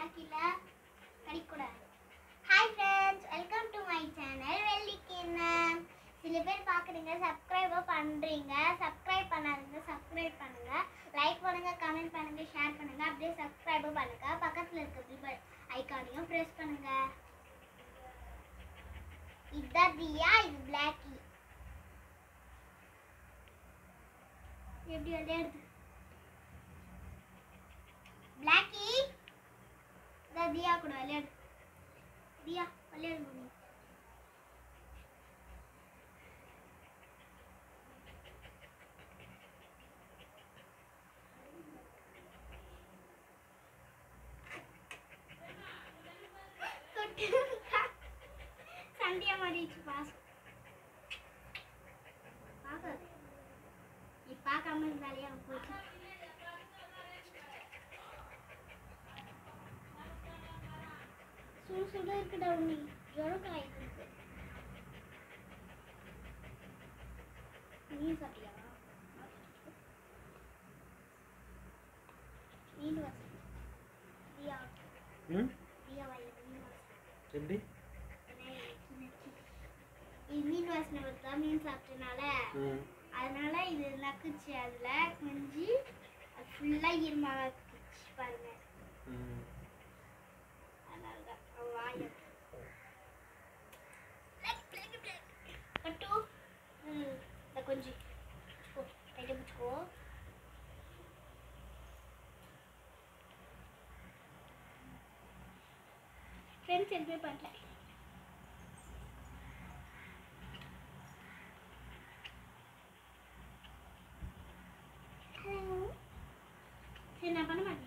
blackல கடிக்கூடாது. Hi friends, welcome to my channel Vellikinnam. சில பேர் பார்க்குறீங்க, சப்ஸ்கிரைபோ பண்ணுறீங்க. சப்ஸ்கிரைப் பண்ணாதீங்க, சப்ஸ்கிரைப் பண்ணுங்க. லைக் பண்ணுங்க, கமெண்ட் பண்ணுங்க, ஷேர் பண்ணுங்க. அப்படியே சப்ஸ்கிரைபோ பண்ணுங்க. பக்கத்தில் இருக்க பெல் ஐகானையும் ப்ரெஸ் பண்ணுங்க. இதுதான் தியா, இது பிளாக்கி. எப்படி விளையாடுது பிளாக்கி? இதான் தியா கூட விளையாடு. தியா விளையாடு. சண்டியா மாறிடுச்சு பாசம். பார்க்காது, நீ பார்க்காம இருந்தாலே போச்சு. சுடு சுட இருக்குடா உண்ணி, ஜுரம் காய்க்கு. மீன் சாப்பிட்டியா? மீன் வாசம். தியா தியா வாய் மீன் வாசம். எப்படி? இது மீன் வாசனை வருதா? மீன் சாப்பிட்டனால அதனால இது நக்குச்சு. அதுல கொஞ்சி அது ஃபுல்லா ஈரமாக இருக்குச்சு பாருங்க. அதனாலதான் வாய் கட்டு. இந்த கொஞ்சி கைட்ட பிடிச்சிக்கோ. ஃப்ரெண்ட்ஸ் எதுவுமே பண்ணல. சரி, நான் பண்ண மாட்டேன்.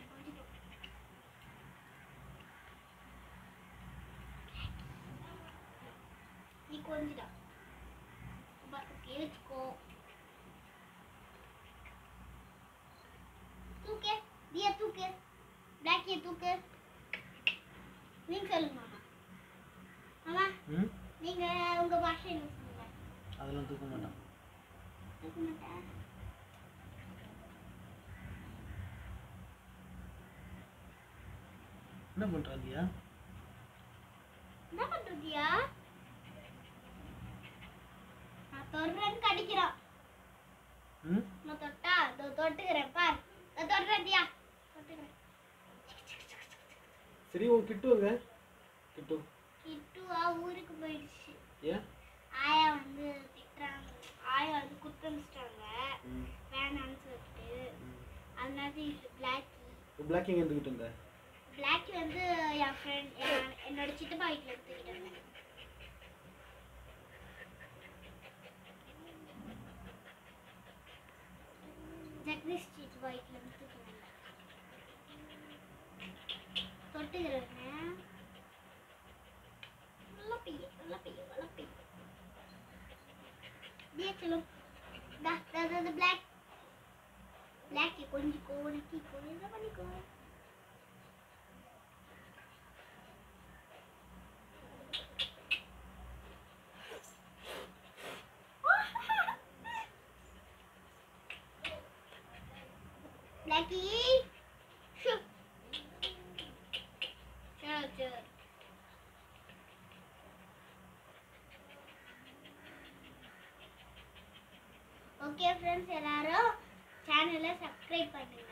நீ கொஞ்சிடா பக்கத்துலயே வச்சுக்கோ. தூக்கு தியா, தூக்கு பிளாக்கிய தூக்கு. நீங்க சொல்லுங்க மாமா. மாமா நீங்க உங்க பாஷை என்ன சொல்லுங்க? அதெல்லாம் தூக்க மாட்டான். தூக்க மாட்டேன். என்ன பண்றாதியா? என்ன பண்றதியா? நான் தொடுறேன்னு கடிக்கிறான். நான் தொட்டா தொட்டுக்கிறேன் பார். நான் தொடுறதியா, தொட்டுக்கிறேன். சரி, உன் கிட்டுங்க கிட்டு கிட்டுவா ஊருக்கு போயிடுச்சு. ஏன்? ஆயா வந்து திட்டுறாங்க. ஆயா வந்து குத்தமிச்சிட்டாங்க வேணான்னு சொல்லிட்டு. அதனால இது பிளாக்கி. பிளாக் எங்க இருந்துகிட்டு இருந்த? பிளாக்கி வந்து என் ஃப்ரெண்ட், என்னோட சித்தப்பா வீட்டில் எடுத்துக்கிட்டாங்க. ஜெகதீஷ் சித்தப்பா வீட்டில் எடுத்துக்கிட்டாங்க. தொட்டுக்கிறேங்க. நல்லா பெய்ய, நல்லா பெய்ய, நல்லா பெய்ய. चलो दा दा दा ब्लैक ब्लैक की கொஞ்சிக்கோ, நக்கிக்கோ, என்ன பண்ணிக்கோ. ब्लैकी शू चल ஓகே ஃப்ரெண்ட்ஸ், எல்லாரும் சேனலை சப்ஸ்கிரைப் பண்ணுங்க.